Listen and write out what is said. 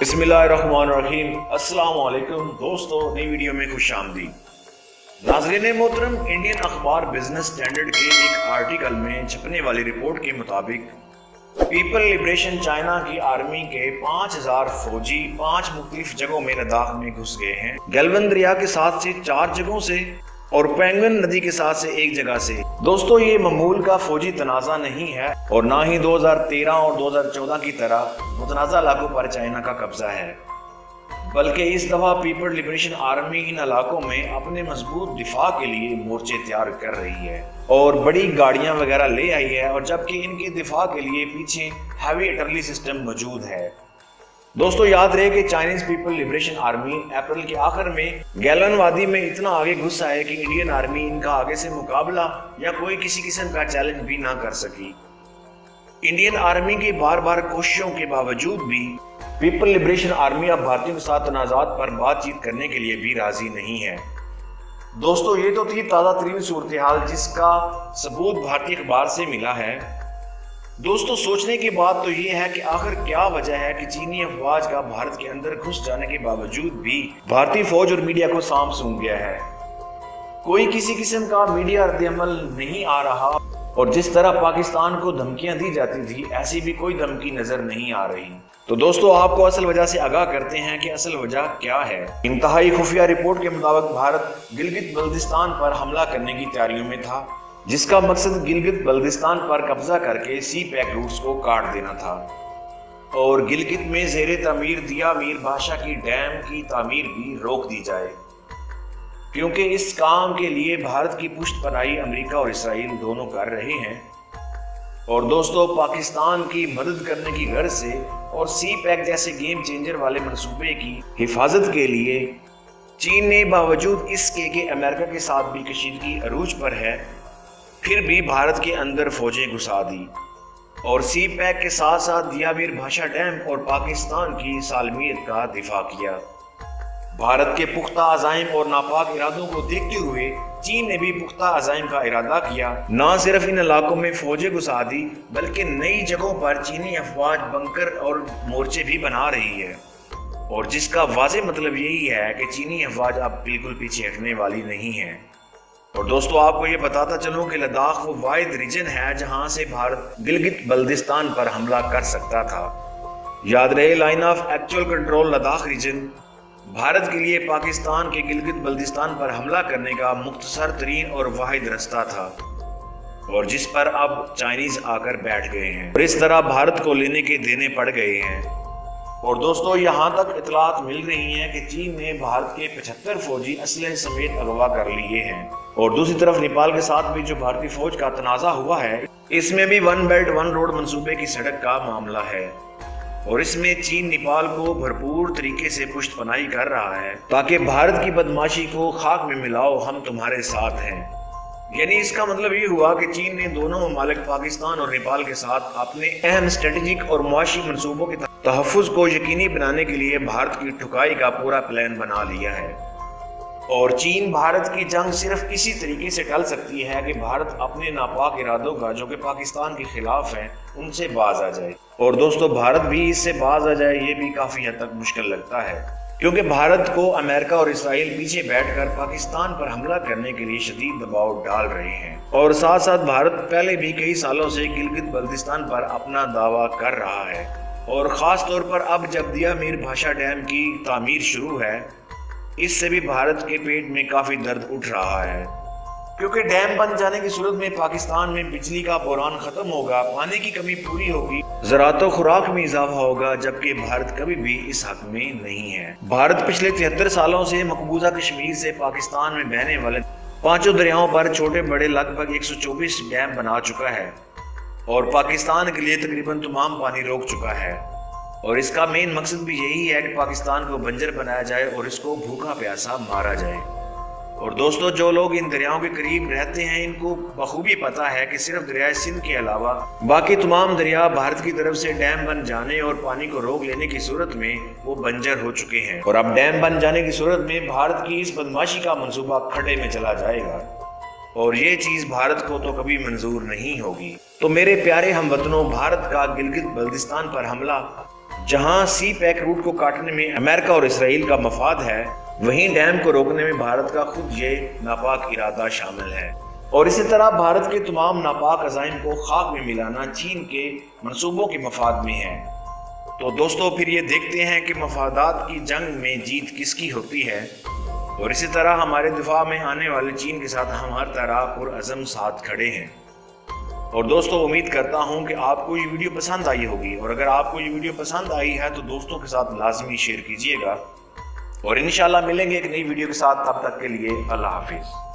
बिस्मिल्लाहिर्रहमानिर्रहीम। अस्सलाम वालेकुम दोस्तों, नई वीडियो में खुश आमदीद। नाज़रीन मोहतरम, इंडियन अखबार बिजनेस स्टैंडर्ड के एक आर्टिकल में छपने वाली रिपोर्ट के मुताबिक पीपल लिबरेशन चाइना की आर्मी के 5000 फौजी 5 मुख्तलिफ जगहों में लद्दाख में घुस गए हैं। गैल्वन दरिया के साथ से 4 जगहों से और पेंगुइन नदी के साथ से 1 जगह से। दोस्तों, ये मामूल का फौजी तनाज़ा नहीं है और ना ही 2013 और 2014 की तरह मुतनाज़ा इलाकों पर चाइना का कब्जा है, बल्कि इस दफा पीपल लिबरेशन आर्मी इन इलाकों में अपने मजबूत दिफा के लिए मोर्चे तैयार कर रही है और बड़ी गाड़ियां वगैरह ले आई है, और जबकि इनके दिफा के लिए पीछे हैवी आर्टिलरी सिस्टम मौजूद है। दोस्तों, याद रहे कि चाइनीज पीपल लिबरेशन आर्मी अप्रैल के आखिर में गैलन वादी में इतना आगे घुस आए कि इंडियन आर्मी इनका आगे से मुकाबला या कोई किसी किस्म का चैलेंज भी ना कर सकी। इंडियन आर्मी की बार बार कोशिशों के बावजूद भी पीपल लिबरेशन आर्मी अब भारतीयों के साथ तनाज़ात पर बातचीत करने के लिए भी राजी नहीं है। दोस्तों, ये तो थी ताज़ा तरीन सूरत हाल जिसका सबूत भारतीय अखबार से मिला है। दोस्तों, सोचने की बात तो ये है कि आखिर क्या वजह है कि चीनी अफवाज का भारत के अंदर घुस जाने के बावजूद भी भारतीय फौज और मीडिया को सांप सूंघ गया है। कोई किसी किस्म का मीडिया रद्द-ए-अमल नहीं आ रहा और जिस तरह पाकिस्तान को धमकियां दी जाती थी, ऐसी भी कोई धमकी नजर नहीं आ रही। तो दोस्तों, आपको असल वजह से आगाह करते हैं कि असल वजह क्या है। इंतहाई खुफिया रिपोर्ट के मुताबिक भारत गिलगित बल्तिस्तान पर हमला करने की तैयारियों में था, जिसका मकसद गिलगित बल्तिस्तान पर कब्जा करके सी पैक रूट्स को काट देना था और गिलगित में ज़ेरे तामीर दिया मीर बादशाह की डैम की तामीर भी रोक दी जाए, क्योंकि इस काम के लिए भारत की पुष्ट पनाही अमेरिका और इसराइल दोनों कर रहे हैं। और दोस्तों, पाकिस्तान की मदद करने की गर्ज से और सी पैक जैसे गेम चेंजर वाले मंसूबे की हिफाजत के लिए चीन ने बावजूद इसके कि अमेरिका के साथ भी कशीदगी अरूज पर है, फिर भी भारत के अंदर फौजें घुसा दी और सी पैक के साथ साथ दिया मीर भाषा डैम और पाकिस्तान की सालमियत का दिफा किया। भारत के पुख्ता अज़ाइम और नापाक इरादों को देखते हुए चीन ने भी पुख्ता अज़ाइम का इरादा किया। न सिर्फ इन इलाकों में फौजें घुसा दी, बल्कि नई जगहों पर चीनी अफवाज बंकर और मोर्चे भी बना रही है, और जिसका वाज़ेह मतलब यही है कि चीनी अफवाज अब बिल्कुल पीछे हटने वाली नहीं है। और दोस्तों, आपको ये बताता चलूं कि लद्दाख वो वाहिद रीजन है जहां से भारत गिलगित बल्तिस्तान पर हमला कर सकता था। याद रहे, line of actual control Ladakh region Bharat के लिए पाकिस्तान के गिलगित बल्तिस्तान पर हमला करने का मुख्तसर तरीन और वाहिद रास्ता था, और जिस पर अब चाइनीज आकर बैठ गए हैं और इस तरह भारत को लेने के देने पड़ गए हैं। और दोस्तों, यहाँ तक इतलात मिल रही हैं कि चीन ने भारत के 75 फौजी असलहे समेत अगवा कर लिए हैं, और दूसरी तरफ नेपाल के साथ भी जो भारतीय फौज का तनाज़ा हुआ है, इसमें भी वन बेल्ट वन रोड मंसूबे की सड़क का मामला है, और इसमें चीन नेपाल को भरपूर तरीके से पुष्ट पनाही कर रहा है ताकि भारत की बदमाशी को खाक में मिलाओ, हम तुम्हारे साथ हैं। यानी इसका मतलब ये हुआ कि चीन ने दोनों ममालिक पाकिस्तान और नेपाल के साथ अपने अहम स्ट्रेटेजिक और मुआशी मंसूबों के तहफ़्फ़ुज़ को यकीनी बनाने के लिए भारत की ठुकाई का पूरा प्लान बना लिया है। और चीन भारत की जंग सिर्फ इसी तरीके से टल सकती है कि भारत अपने नापाक इरादों का, जो कि पाकिस्तान के खिलाफ हैं, उनसे बाज आ जाए। और दोस्तों, भारत भी इससे बाज आ जाए, ये भी काफ़ी हद तक मुश्किल लगता है, क्योंकि भारत को अमेरिका और इसराइल पीछे बैठकर पाकिस्तान पर हमला करने के लिए शदीद दबाव डाल रहे हैं, और साथ साथ भारत पहले भी कई सालों से गिलगित बल्तिस्तान पर अपना दावा कर रहा है, और ख़ास तौर पर अब जब दिया मीर भाषा डैम की तामीर शुरू है, इससे भी भारत के पेट में काफ़ी दर्द उठ रहा है, क्योंकि डैम बन जाने की सूरत में पाकिस्तान में बिजली का बहरान खत्म होगा, पानी की कमी पूरी होगी, ज़राअत व खुराक में इजाफा होगा, जबकि भारत कभी भी इस हक में नहीं है। भारत पिछले 73 सालों से मकबूजा कश्मीर से पाकिस्तान में बहने वाले 5 दरियाओं पर छोटे बड़े लगभग 124 डैम बना चुका है और पाकिस्तान के लिए तकरीबन तमाम पानी रोक चुका है, और इसका मेन मकसद भी यही है कि पाकिस्तान को बंजर बनाया जाए और इसको भूखा प्यासा मारा जाए। और दोस्तों, जो लोग इन दरियाओं के करीब रहते हैं, इनको बखूबी पता है कि सिर्फ दरिया सिंध के अलावा बाकी तमाम दरिया भारत की तरफ से डैम बन जाने और पानी को रोक लेने की सूरत में वो बंजर हो चुके हैं, और अब डैम बन जाने की सूरत में भारत की इस बदमाशी का मंसूबा खड्डे में चला जाएगा, और ये चीज भारत को तो कभी मंजूर नहीं होगी। तो मेरे प्यारे हमवतनों, भारत का गिलगित बल्तिस्तान पर हमला जहां सी पैक रूट को काटने में अमेरिका और इसराइल का मफाद है, वहीं डैम को रोकने में भारत का खुद ये नापाक इरादा शामिल है। और इसी तरह भारत के तमाम नापाक अज़ाइम को खाक में मिलाना चीन के मंसूबों के मफाद में है। तो दोस्तों फिर ये देखते हैं कि मफादात की जंग में जीत किसकी होती है। और इसी तरह हमारे दिफा में आने वाले चीन के साथ हम हर तरह पुरअज़म साथ खड़े हैं। और दोस्तों उम्मीद करता हूं कि आपको ये वीडियो पसंद आई होगी, और अगर आपको ये वीडियो पसंद आई है तो दोस्तों के साथ लाजमी शेयर कीजिएगा। और इंशाल्लाह मिलेंगे एक नई वीडियो के साथ, तब तक के लिए अल्लाह हाफिज।